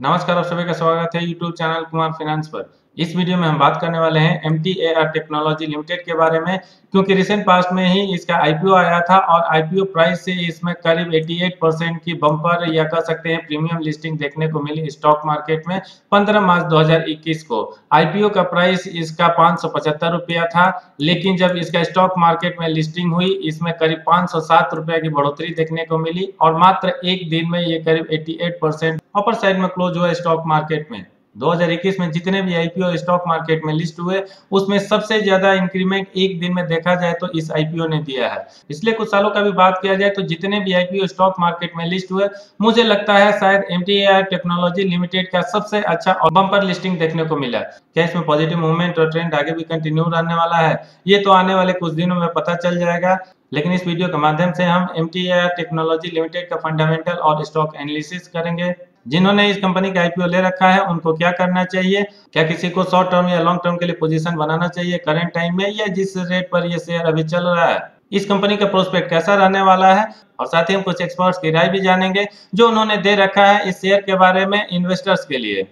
नमस्कार, आप सभी का स्वागत है यूट्यूब चैनल कुमार फाइनेंस पर। इस वीडियो में हम बात करने वाले हैं MTAR टेक्नोलॉजी लिमिटेड के बारे में, क्योंकि रिसेंट पास्ट में ही इसका IPO आया था और IPO प्राइस से इसमें करीब 88% की बम्पर या कह सकते हैं प्रीमियम लिस्टिंग देखने को मिली स्टॉक मार्केट में 15 मार्च 2021 को। IPO का प्राइस इसका 575 रुपया था, लेकिन जब इसका स्टॉक मार्केट में लिस्टिंग हुई इसमें करीब 507 रुपया की बढ़ोतरी देखने को मिली और मात्र एक दिन में ये करीब 88% अपर साइड में क्लोज हुआ स्टॉक मार्केट में। 2021 में जितने भी IPO स्टॉक मार्केट में लिस्ट हुए उसमें सबसे ज्यादा इंक्रीमेंट एक दिन में देखा जाए तो इस IPO ने दिया है। पिछले कुछ सालों का भी बात किया जाए तो जितने भी IPO स्टॉक मार्केट में लिस्ट हुए, मुझे लगता है शायद MTAR टेक्नोलॉजी लिमिटेड का सबसे अच्छा और बम्पर लिस्टिंग देखने को मिला। क्या इसमें पॉजिटिव मूवमेंट और ट्रेंड आगे भी कंटिन्यू रहने वाला है, ये तो आने वाले कुछ दिनों में पता चल जाएगा। लेकिन इस वीडियो के माध्यम से हम MTAR टेक्नोलॉजी लिमिटेड का फंडामेंटल और स्टॉक एनालिसिस करेंगे। जिन्होंने इस कंपनी का IPO ले रखा है उनको क्या करना चाहिए, क्या किसी को शॉर्ट टर्म या लॉन्ग टर्म के लिए पोजीशन बनाना चाहिए करंट टाइम में, या जिस रेट पर ये शेयर अभी चल रहा है इस कंपनी का प्रोस्पेक्ट कैसा रहने वाला है, और साथ ही हम कुछ एक्सपर्ट्स की राय भी जानेंगे जो उन्होंने दे रखा है इस शेयर के बारे में इन्वेस्टर्स के लिए।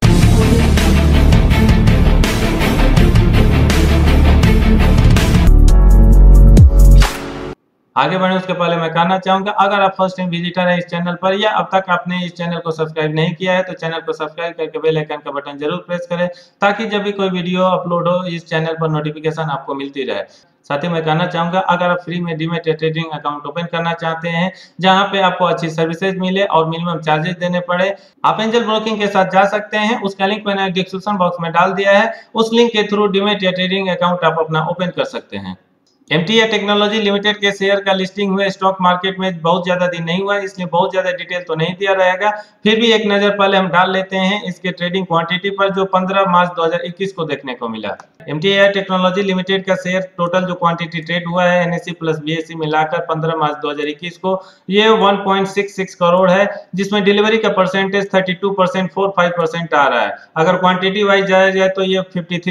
आगे बढ़े उसके पहले मैं कहना चाहूंगा, अगर आप फर्स्ट टाइम विजिटर है इस चैनल पर या अब तक आपने इस चैनल को सब्सक्राइब नहीं किया है तो चैनल को सब्सक्राइब करके बेल आइकन का बटन जरूर प्रेस करें, ताकि जब भी कोई वीडियो अपलोड हो इस चैनल पर नोटिफिकेशन आपको मिलती रहे। साथ ही मैं कहना चाहूंगा, अगर आप फ्री में डीमैट ट्रेडिंग अकाउंट ओपन करना चाहते हैं जहां पे आपको अच्छी सर्विसेज मिले और मिनिमम चार्जेस देने पड़े, आप एंजल ब्रोकिंग के साथ जा सकते हैं। उसका लिंक मैंने डिस्क्रिप्शन बॉक्स में डाल दिया है। उस लिंक के थ्रू डीमैट ट्रेडिंग अकाउंट आप अपना ओपन कर सकते हैं। MTAR टेक्नोलॉजी लिमिटेड के शेयर का लिस्टिंग हुए स्टॉक मार्केट में बहुत ज्यादा दिन नहीं हुआ, इसलिए बहुत ज्यादा डिटेल तो नहीं दिया रहेगा। फिर भी एक नजर पहले हम डाल लेते हैं इसके ट्रेडिंग क्वांटिटी पर, जो 15 मार्च 2021 को देखने को मिला। MTAR टेक्नोलॉजी लिमिटेड का शेयर टोटल जो क्वांटिटी ट्रेड हुआ है NSE प्लस BSE मिलाकर 15 मार्च 2021 को ये 1.66 करोड़ है, जिसमें डिलीवरी का परसेंटेज 32.45% आ रहा है। अगर क्वांटिटी वाइज जाया जाए तो ये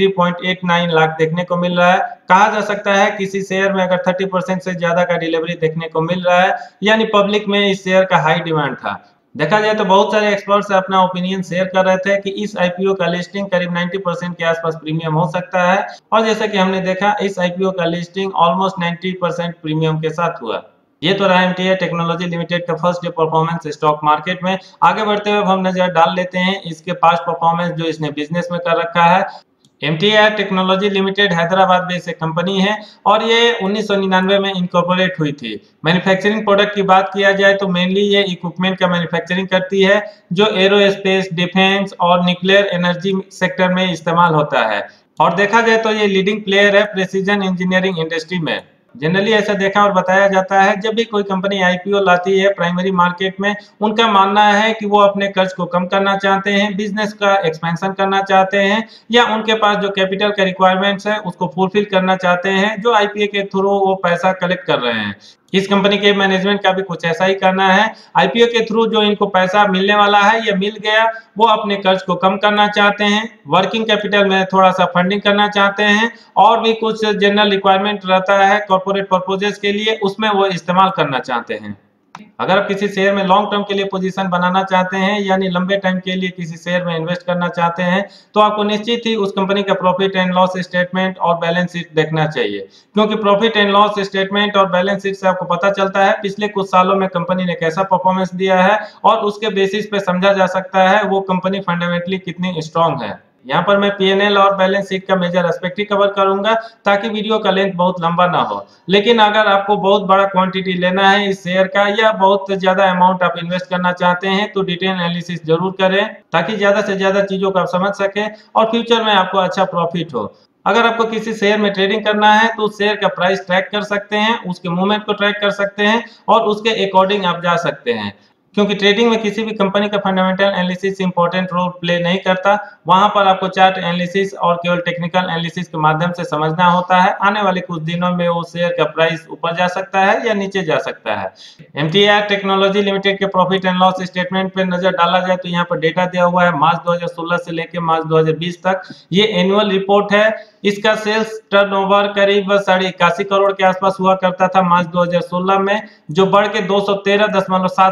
53.89 लाख देखने को मिल रहा है। कहा जा सकता है किसी शेयर में अगर 30% से ज्यादा का डिलीवरी देखने को मिल रहा है, यानी पब्लिक में इस शेयर का हाई डिमांड था। देखा जाए तो बहुत सारे एक्सपर्ट्स अपना ओपिनियन शेयर कर रहे थे कि इस IPO का लिस्टिंग करीब 90% के आसपास प्रीमियम हो सकता है, और जैसे कि हमने देखा इस IPO का लिस्टिंग ऑलमोस्ट 90% प्रीमियम के साथ हुआ। ये तो रहा MTAR टेक्नोलॉजी लिमिटेड का first day performance stock market में। आगे बढ़ते हुए हम नजर डाल लेते हैं इसके पास्ट परफॉर्मेंस जो इसने बिजनेस में कर रखा है। MTAR technology limited Hyderabad based एक कंपनी है और ये 1999 में इनकॉर्पोरेट हुई थी। मैन्युफैक्चरिंग प्रोडक्ट की बात किया जाए तो मेनली ये इक्विपमेंट का मैन्युफैक्चरिंग करती है जो एरोस्पेस, डिफेंस और न्यूक्लियर एनर्जी सेक्टर में इस्तेमाल होता है। और देखा जाए तो ये लीडिंग प्लेयर है प्रिसीजन इंजीनियरिंग इंडस्ट्री में। जनरली ऐसा देखा और बताया जाता है, जब भी कोई कंपनी IPO लाती है प्राइमरी मार्केट में, उनका मानना है कि वो अपने कर्ज को कम करना चाहते हैं, बिजनेस का एक्सपेंशन करना चाहते हैं, या उनके पास जो कैपिटल का रिक्वायरमेंट्स है उसको फुलफिल करना चाहते हैं, जो IPO के थ्रू वो पैसा कलेक्ट कर रहे हैं। इस कंपनी के मैनेजमेंट का भी कुछ ऐसा ही करना है। IPO के थ्रू जो इनको पैसा मिलने वाला है या मिल गया, वो अपने कर्ज को कम करना चाहते हैं, वर्किंग कैपिटल में थोड़ा सा फंडिंग करना चाहते हैं, और भी कुछ जनरल रिक्वायरमेंट रहता है कॉर्पोरेट पर्पजेस के लिए, उसमें वो इस्तेमाल करना चाहते हैं। अगर आप किसी शेयर में लॉन्ग टर्म के लिए पोजीशन बनाना चाहते हैं, यानी लंबे टाइम के लिए किसी शेयर में इन्वेस्ट करना चाहते हैं, तो आपको निश्चित ही उस कंपनी का प्रॉफिट एंड लॉस स्टेटमेंट और बैलेंस शीट देखना चाहिए, क्योंकि प्रॉफिट एंड लॉस स्टेटमेंट और बैलेंस शीट से आपको पता चलता है पिछले कुछ सालों में कंपनी ने कैसा परफॉर्मेंस दिया है, और उसके बेसिस पे समझा जा सकता है वो कंपनी फंडामेंटली कितनी स्ट्रांग है। यहाँ पर मैं P&L और बैलेंस शीट का मेजर एस्पेक्ट ही कवर करूंगा ताकि वीडियो का लेंथ बहुत लंबा ना हो। लेकिन अगर आपको बहुत बड़ा क्वांटिटी लेना है इस शेयर का, या बहुत ज्यादा अमाउंट आप इन्वेस्ट करना चाहते हैं, तो डिटेल एनालिसिस जरूर करें ताकि ज्यादा से ज्यादा चीजों को आप समझ सके और फ्यूचर में आपको अच्छा प्रॉफिट हो। अगर आपको किसी शेयर में ट्रेडिंग करना है तो उस शेयर का प्राइस ट्रैक कर सकते हैं, उसके मूवमेंट को ट्रैक कर सकते हैं और उसके अकॉर्डिंग आप जा सकते हैं, क्योंकि ट्रेडिंग में किसी भी कंपनी का fundamental analysis important role play नहीं करता। वहां पर आपको चार्ट एनालिसिस और केवल टेक्निकल एनालिसिस के माध्यम से समझना होता है। आने वाले कुछ दिनों में वो शेयर का प्राइस ऊपर जा सकता है या नीचे जा सकता है। MTAR टेक्नोलॉजी लिमिटेड के प्रॉफिट एंड लॉस स्टेटमेंट पे नजर डाला जाए तो यहाँ पर डेटा दिया हुआ है मार्च 2016 से लेकर मार्च 2020 तक। ये एनुअल रिपोर्ट है। इसका सेल्स टर्नओवर करीब 81.5 करोड़ के आसपास हुआ करता था मार्च 2016 में, जो बढ़ के 213.77 करोड़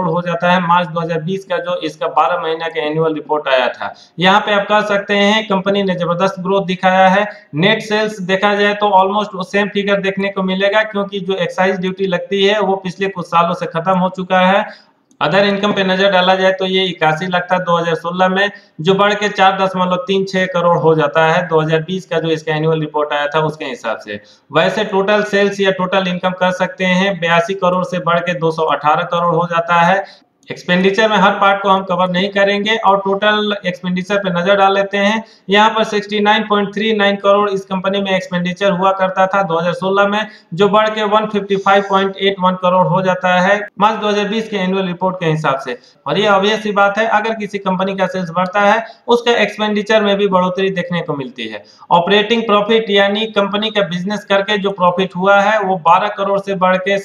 हो जाता है मार्च 2020 का जो इसका 12 महीना का एनुअल रिपोर्ट आया था। यहाँ पे आप कह सकते हैं कंपनी ने जबरदस्त ग्रोथ दिखाया है। नेट सेल्स देखा जाए तो ऑलमोस्ट सेम फिगर देखने को मिलेगा, क्योंकि जो एक्साइज ड्यूटी लगती है वो पिछले कुछ सालों से खत्म हो चुका है। अदर इनकम पे नजर डाला जाए तो ये 81 लाख था 2016 में, जो बढ़ के 4.36 करोड़ हो जाता है 2020 का जो इसका एनुअल रिपोर्ट आया था उसके हिसाब से। वैसे टोटल सेल्स या टोटल इनकम कर सकते हैं 82 करोड़ से बढ़ के 218 करोड़ हो जाता है। एक्सपेंडिचर में हर पार्ट को हम कवर नहीं करेंगे और टोटल एक्सपेंडिचर पे नजर डाल लेते हैं। यहाँ पर 69.39 करोड़ इस कंपनी में एक्सपेंडिचर हुआ करता था 2016 में, जो बढ़ के 155.81 करोड़ हो जाता है मार्च 2020 के एनुअल रिपोर्ट के हिसाब से। और ये ऑब्वियस सी बात है, अगर किसी कंपनी का सेल्स बढ़ता है उसका एक्सपेंडिचर में भी बढ़ोतरी देखने को मिलती है। ऑपरेटिंग प्रॉफिट यानी कंपनी का बिजनेस करके जो प्रॉफिट हुआ है वो 12 करोड़ से बढ़ के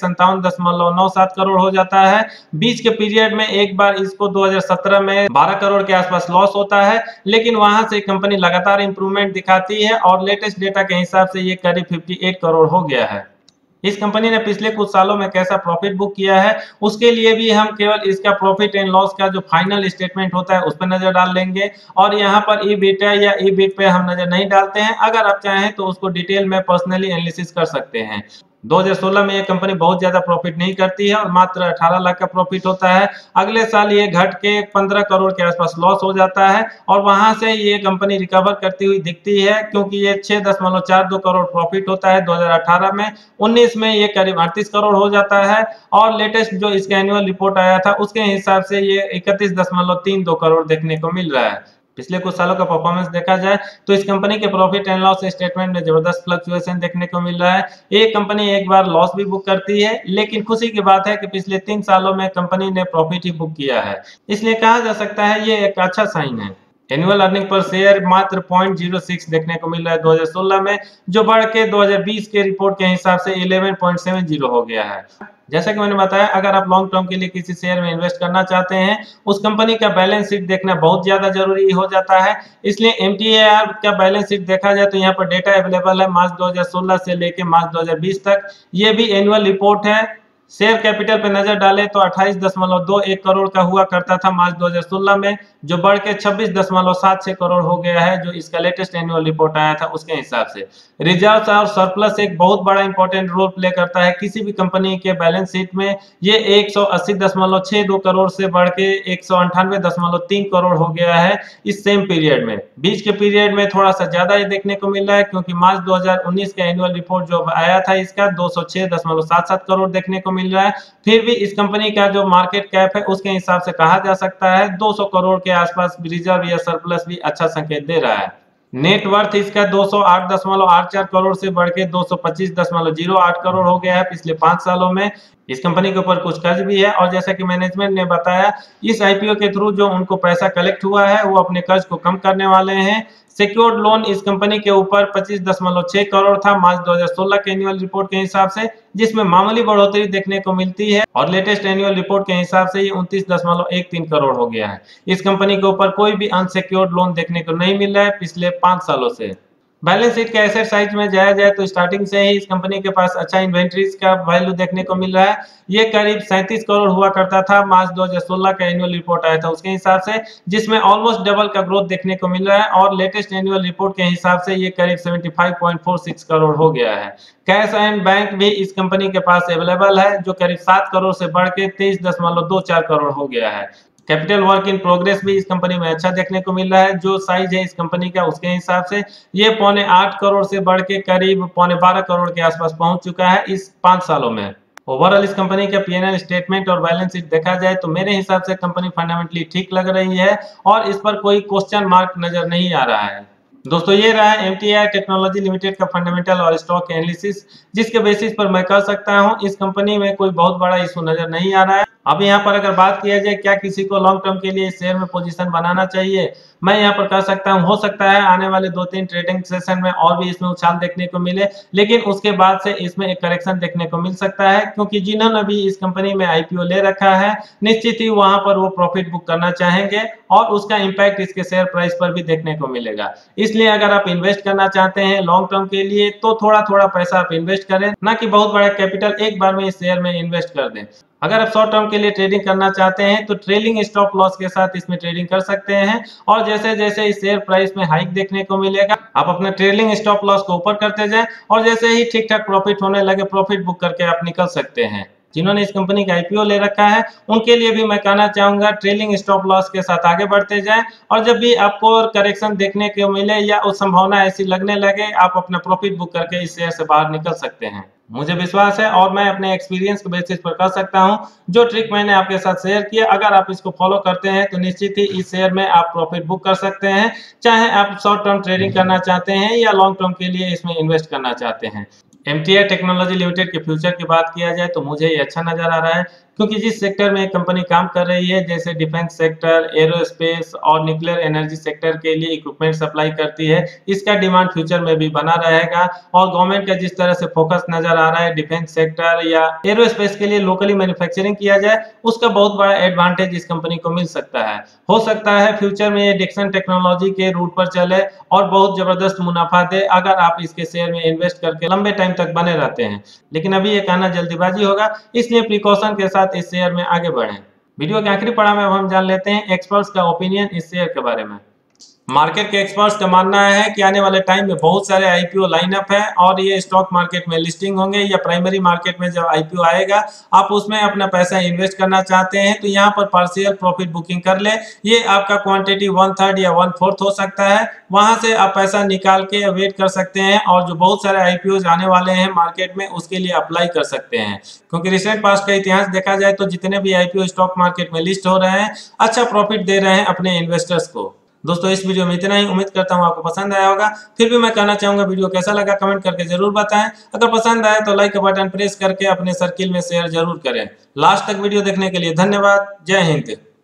57.97 करोड़ हो जाता है। बीच के पीरियड में एक बार इसको 2017 में 12 करोड़ के आसपास लॉस होता है, लेकिन वहां से कंपनी लगातार इंप्रूवमेंट दिखाती है और लेटेस्ट डेटा के हिसाब से ये करीब 58 करोड़ हो गया है। इस कंपनी ने पिछले कुछ सालों में कैसा प्रॉफिट बुक किया है उसके लिए भी हम केवल इसका प्रॉफिट एंड लॉस का जो फाइनल स्टेटमेंट होता है उस पर नजर डाल लेंगे, और यहाँ पर ईबीटा या ईबीट पे हम नजर नहीं डालते हैं। अगर आप चाहें तो उसको डिटेल में पर्सनली एनालिसिस कर सकते हैं। 2016 में ये कंपनी बहुत ज्यादा प्रॉफिट नहीं करती है और मात्र 18 लाख का प्रॉफिट होता है। अगले साल ये घट के 15 करोड़ के आसपास लॉस हो जाता है और वहां से ये कंपनी रिकवर करती हुई दिखती है, क्योंकि ये 6.42 करोड़ प्रॉफिट होता है 2018 में। 19 में ये करीब 38 करोड़ हो जाता है और लेटेस्ट जो इसका एनुअल रिपोर्ट आया था उसके हिसाब से ये 31.32 करोड़ देखने को मिल रहा है। पिछले कुछ सालों का परफॉर्मेंस देखा जाए तो इस कंपनी के प्रॉफिट एंड लॉस स्टेटमेंट में जबरदस्त फ्लक्चुएशन देखने को मिल रहा है। ये कंपनी एक बार लॉस भी बुक करती है, लेकिन खुशी की बात है कि पिछले 3 सालों में कंपनी ने प्रॉफिट ही बुक किया है, इसलिए कहा जा सकता है ये एक अच्छा साइन है। एनुअल अर्निंग पर शेयर मात्र 0.06 देखने को मिल रहा है 2016 में, जो बढ़ के 2020 के रिपोर्ट के हिसाब से 11.70 हो गया है। जैसा कि मैंने बताया, अगर आप लॉन्ग टर्म के लिए किसी शेयर में इन्वेस्ट करना चाहते हैं उस कंपनी का बैलेंस शीट देखना बहुत ज्यादा जरूरी हो जाता है। इसलिए MTAR का बैलेंस शीट देखा जाए तो यहाँ पर डेटा अवेलेबल है मार्च 2016 से लेके मार्च 2020 तक। ये भी एनुअल रिपोर्ट है। शेयर कैपिटल पे नजर डालें तो 28.21 करोड़ का हुआ करता था मार्च 2016 में, जो बढ़ के 26.76 करोड़ हो गया है जो इसका लेटेस्ट एनुअल रिपोर्ट आया था उसके हिसाब से। रिजर्व्स और सरप्लस एक बहुत बड़ा इंपॉर्टेंट रोल प्ले करता है किसी भी कंपनी के बैलेंस शीट में। ये 180.62 करोड़ से बढ़ के 198.3 करोड़ हो गया है इस सेम पीरियड में। बीच के पीरियड में थोड़ा सा ज्यादा ये देखने को मिल रहा है, क्योंकि मार्च 2019 का एनुअल रिपोर्ट जो आया था इसका 206.77 करोड़ देखने को मिल रहा है। फिर भी इस कंपनी का जो मार्केट कैप है उसके हिसाब से कहा जा सकता है 200 करोड़ के आसपास रिजर्व या सरप्लस भी अच्छा संकेत दे रहा है। नेट वर्थ इसका 208.84 करोड़ से बढ़ के 225.08 करोड़ हो गया है पिछले 5 सालों में। इस कंपनी के ऊपर कुछ कर्ज भी है और जैसा कि मैनेजमेंट ने बताया इस IPO के थ्रू जो उनको पैसा कलेक्ट हुआ है वो अपने कर्ज को कम करने वाले हैं। सिक्योर्ड लोन इस कंपनी के ऊपर 25.6 करोड़ था मार्च 2016 के एनुअल रिपोर्ट के हिसाब से, जिसमें मामूली बढ़ोतरी देखने को मिलती है और लेटेस्ट एनुअल रिपोर्ट के हिसाब से ये 29.13 करोड़ हो गया है। इस कंपनी के ऊपर कोई भी अनसिक्योर्ड लोन देखने को नहीं मिल रहा है पिछले 5 सालों से। बैलेंस शीट के एसेट साइज में जाया जाए तो स्टार्टिंग से ही इस कंपनी के पास अच्छा इन्वेंट्रीज का वैल्यू देखने को मिल रहा है। ये करीब 37 करोड़ हुआ करता था मार्च 2016 का एनुअल रिपोर्ट आया था उसके हिसाब से, जिसमें ऑलमोस्ट डबल का ग्रोथ देखने को मिल रहा है और लेटेस्ट एनुअल रिपोर्ट के हिसाब से ये करीब 75.46 करोड़ हो गया है। कैश एंड बैंक भी इस कंपनी के पास अवेलेबल है जो करीब 7 करोड़ से बढ़ के 23.24 करोड़ हो गया है। कैपिटल वर्क इन प्रोग्रेस भी इस कंपनी में अच्छा देखने को मिल रहा है। जो साइज है इस कंपनी का उसके हिसाब से ये 8.25 करोड़ से बढ़ के करीब 12.25 करोड़ के आसपास पहुंच चुका है इस 5 सालों में। ओवरऑल इस कंपनी का P&L स्टेटमेंट और बैलेंस शीट देखा जाए तो मेरे हिसाब से कंपनी फंडामेंटली ठीक लग रही है और इस पर कोई क्वेश्चन मार्क नजर नहीं आ रहा है। दोस्तों ये रहा MTAR टेक्नोलॉजी लिमिटेड का फंडामेंटल और स्टॉक एनालिसिस, जिसके बेसिस पर मैं कह सकता हूं इस कंपनी में कोई बहुत बड़ा इशू नजर नहीं आ रहा है। अब यहाँ पर अगर बात किया जाए क्या किसी को लॉन्ग टर्म के लिए शेयर में पोजीशन बनाना चाहिए, मैं यहाँ पर कह सकता हूँ हो सकता है आने वाले 2-3 ट्रेडिंग सेशन में और भी इसमें उछाल देखने को मिले, लेकिन उसके बाद से इसमें एक करेक्शन देखने को मिल सकता है, क्योंकि जिन्होंने भी इस कंपनी में IPO ले रखा है निश्चित ही वहां पर वो प्रॉफिट बुक करना चाहेंगे और उसका इम्पैक्ट इसके शेयर प्राइस पर भी देखने को मिलेगा। इसलिए अगर आप इन्वेस्ट करना चाहते हैं लॉन्ग टर्म के लिए तो थोड़ा थोड़ा पैसा आप इन्वेस्ट करें, ना कि बहुत बड़ा कैपिटल एक बार में इस शेयर में इन्वेस्ट कर दें। अगर आप शॉर्ट टर्म के लिए ट्रेडिंग करना चाहते हैं तो ट्रेलिंग स्टॉप लॉस के साथ इसमें ट्रेडिंग कर सकते हैं, और जैसे जैसे इस शेयर प्राइस में हाइक देखने को मिलेगा आप अपने ट्रेलिंग स्टॉप लॉस को ऊपर करते जाएं, और जैसे ही ठीक ठाक प्रॉफिट होने लगे प्रॉफिट बुक करके आप निकल सकते हैं। जिन्होंने इस कंपनी का आईपीओ ले रखा है उनके लिए भी मैं कहना चाहूंगा ट्रेलिंग स्टॉप लॉस के साथ आगे बढ़ते जाएं, और जब भी आपको करेक्शन देखने को मिले या उस संभावना ऐसी लगने लगे आप अपना प्रॉफिट बुक करके इस शेयर से बाहर निकल सकते हैं। मुझे विश्वास है और मैं अपने एक्सपीरियंस के बेसिस पर कर सकता हूं, जो ट्रिक मैंने आपके साथ शेयर किया अगर आप इसको फॉलो करते हैं तो निश्चित ही इस शेयर में आप प्रॉफिट बुक कर सकते हैं, चाहे आप शॉर्ट टर्म ट्रेडिंग करना चाहते हैं या लॉन्ग टर्म के लिए इसमें इन्वेस्ट करना चाहते हैं। एमटीआई टेक्नोलॉजी लिमिटेड के फ्यूचर की बात किया जाए तो मुझे ये अच्छा नजर आ रहा है, क्योंकि जिस सेक्टर में कंपनी काम कर रही है जैसे डिफेंस सेक्टर, एरोस्पेस और न्यूक्लियर एनर्जी सेक्टर के लिए इक्विपमेंट सप्लाई करती है, इसका डिमांड फ्यूचर में भी बना रहेगा। और गवर्नमेंट का जिस तरह से फोकस नजर आ रहा है डिफेंस सेक्टर या एरोस्पेस के लिए लोकली मैन्युफैक्चरिंग किया जाए, उसका बहुत बड़ा एडवांटेज इस कंपनी को मिल सकता है। हो सकता है फ्यूचर में ये डिक्सन टेक्नोलॉजी के रूट पर चले और बहुत जबरदस्त मुनाफा दे अगर आप इसके शेयर में इन्वेस्ट करके लंबे टाइम तक बने रहते हैं, लेकिन अभी ये कहना जल्दीबाजी होगा, इसलिए प्रिकॉशन के साथ इस शेयर में आगे बढ़ें। वीडियो के आखिरी पड़ाव में अब हम जान लेते हैं एक्सपर्ट्स का ओपिनियन इस शेयर के बारे में। मार्केट के एक्सपर्ट्स का मानना है कि आने वाले टाइम में बहुत सारे आईपीओ लाइनअप है और ये स्टॉक मार्केट में लिस्टिंग होंगे या प्राइमरी मार्केट में जब आईपीओ आएगा आप उसमें अपना पैसा इन्वेस्ट करना चाहते हैं तो यहाँ पर पार्शियल प्रॉफिट बुकिंग कर ले। ये आपका क्वांटिटी 1/3 या 1/4 हो सकता है, वहां से आप पैसा निकाल के वेट कर सकते हैं और जो बहुत सारे आईपीओ आने वाले हैं मार्केट में उसके लिए अप्लाई कर सकते हैं, क्योंकि रिसेंट पास्ट का इतिहास देखा जाए तो जितने भी आईपीओ स्टॉक मार्केट में लिस्ट हो रहे हैं अच्छा प्रॉफिट दे रहे हैं अपने इन्वेस्टर्स को। दोस्तों इस वीडियो में इतना ही, उम्मीद करता हूँ आपको पसंद आया होगा। फिर भी मैं कहना चाहूंगा वीडियो कैसा लगा कमेंट करके जरूर बताएं, अगर पसंद आए तो लाइक का बटन प्रेस करके अपने सर्किल में शेयर जरूर करें। लास्ट तक वीडियो देखने के लिए धन्यवाद। जय हिंद।